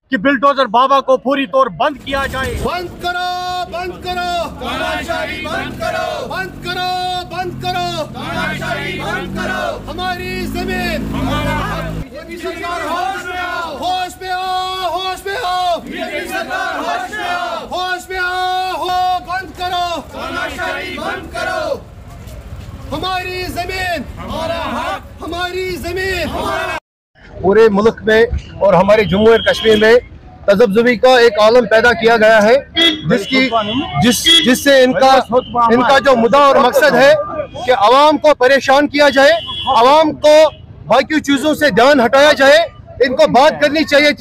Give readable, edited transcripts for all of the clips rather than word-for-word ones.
कि बिल्डोजर बाबा को पूरी तौर बंद किया जाए। बंद करो, बंद करो, तानाशाही बंद करो, बंद करो, बंद करो, तानाशाही बंद करो। हमारी जमीन, हमारा हक। बीजेपी सरकार होश में आओ, होश में आओ, होश में आओ। बीजेपी सरकार होश में आओ, होश में आओ, हो बंद करो, तानाशाही बंद करो। हमारी जमीन, हमारा हक, हमारी जमीन, हमारा। पूरे मुल्क में और हमारे जम्मू और कश्मीर में तजब्जुबी का एक आलम पैदा किया गया है, जिससे इनका जो मुद्दा और मकसद है कि आवाम को परेशान किया जाए, आवाम को बाकी चीजों से ध्यान हटाया जाए। इनको बात करनी चाहिए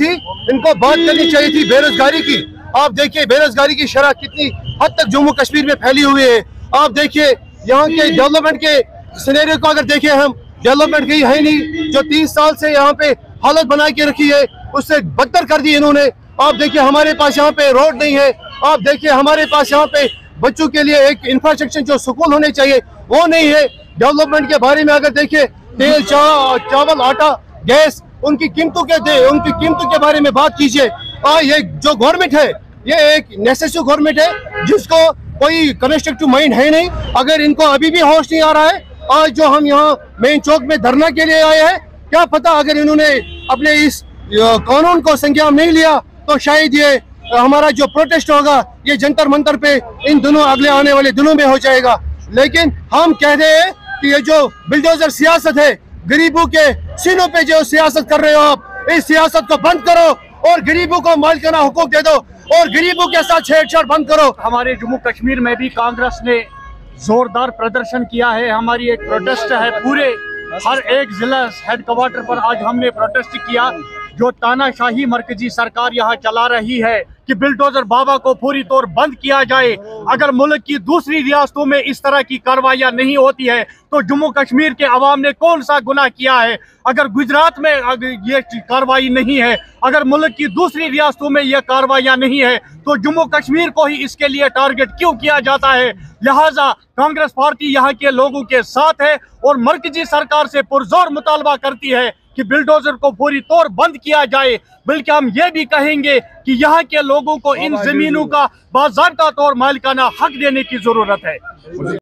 थी बेरोजगारी की। आप देखिए बेरोजगारी की शरह कितनी हद तक जम्मू कश्मीर में फैली हुई है। आप देखिए यहाँ के डेवलपमेंट के सिनेरियो को अगर देखें, हम डेवलपमेंट की है नहीं, जो 30 साल से यहाँ पे हालत बना के रखी है उससे बदतर कर दी इन्होंने। आप देखिए हमारे पास यहाँ पे रोड नहीं है, आप देखिए हमारे पास यहाँ पे बच्चों के लिए एक इंफ्रास्ट्रक्चर जो स्कूल होने चाहिए वो नहीं है। डेवलपमेंट के बारे में अगर देखिए तेल, चावल, आटा, गैस, उनकी कीमतों के बारे में बात कीजिए। ये जो गवर्नमेंट है ये एक नेसेसरी गवर्नमेंट है जिसको कोई कंस्ट्रक्टिव माइंड है नहीं। अगर इनको अभी भी होश नहीं आ रहा है, आज जो हम यहाँ मेन चौक में धरना के लिए आए हैं, क्या पता अगर इन्होंने अपने इस कानून को संज्ञान नहीं लिया तो शायद ये हमारा जो प्रोटेस्ट होगा ये जंतर मंतर पे इन दिनों अगले आने वाले दिनों में हो जाएगा। लेकिन हम कह रहे हैं कि ये जो बिल्डोजर सियासत है, गरीबों के सीनों पे जो सियासत कर रहे हो आप, इस सियासत को बंद करो और गरीबों को मालिकाना हुकूक दे दो और गरीबों के साथ छेड़छाड़ बंद करो। हमारे जम्मू कश्मीर में भी कांग्रेस ने जोरदार प्रदर्शन किया है। हमारी एक प्रोटेस्ट है, पूरे हर एक जिला हेडक्वार्टर पर आज हमने प्रोटेस्ट किया। जो तानाशाही मरकजी सरकार यहाँ चला रही है कि बिल्डोजर बाबा को पूरी तौर बंद किया जाए। अगर मुल्क की दूसरी रियासतों में इस तरह की कार्रवाइयाँ नहीं होती है तो जम्मू कश्मीर के अवाम ने कौन सा गुनाह किया है? अगर गुजरात में ये कार्रवाई नहीं है, अगर मुल्क की दूसरी रियासतों में ये कार्रवाइयाँ नहीं है तो जम्मू कश्मीर को ही इसके लिए टारगेट क्यों किया जाता है? लिहाजा कांग्रेस पार्टी यहाँ के लोगों के साथ है और मरकजी सरकार से पुरजोर मुतालबा करती है कि बिल्डोजर को पूरी तौर बंद किया जाए। बल्कि हम ये भी कहेंगे कि यहाँ के लोगों को इन जमीनों का बाज़ाब्ता तौर मालिकाना हक देने की जरूरत है।